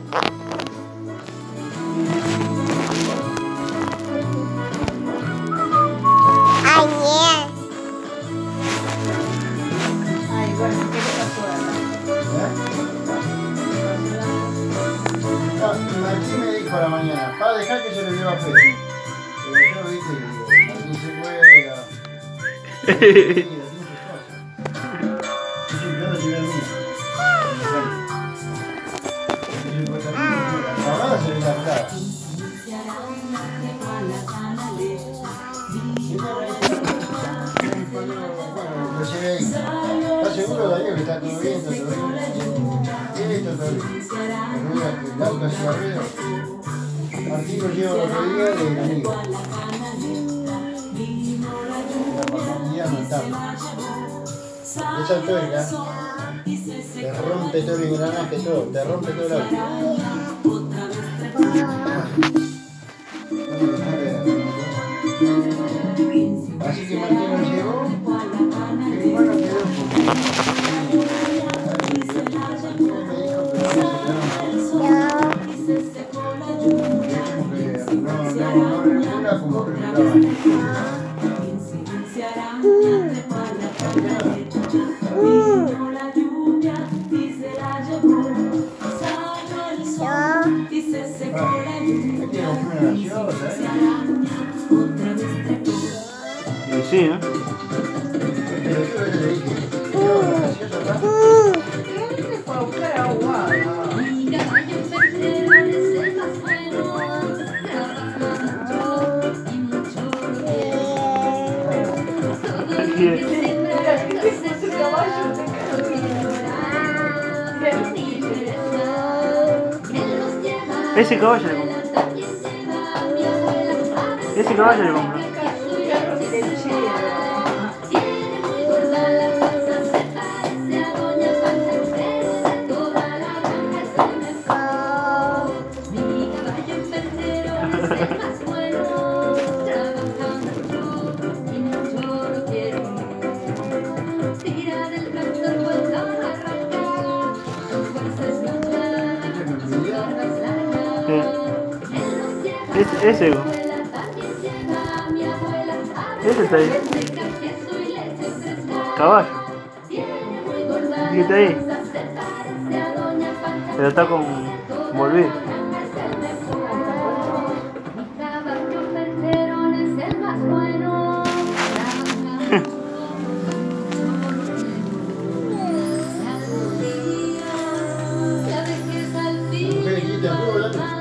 Ay, bueno, ¿qué le pasó a Martín me dijo a la mañana, para dejar que se lo lleve a Fede. Pero yo viste que Martín se juega. Yo no llevé al mío. Ahora se ve la cara. Lo llevé ahí. ¿Estás seguro, Darío, que está todo bien? ¿Está todo bien? Sí, está todo bien. El auto hacía ruido. Martín lo lleva los otro día de amigo. La paternidad notable. Esa tuerca te rompe todo el engranaje, todo, te rompe todo el auto. Así que Martín lo llevó, y bueno, quedó Sí, ¿no? fue a buscar agua? Ese caballo le compró. Ese caballo le compró. Ese está ahí. Caballo. ¿Qué está ahí? Pero está con volvido. ¿Qué le quita todo,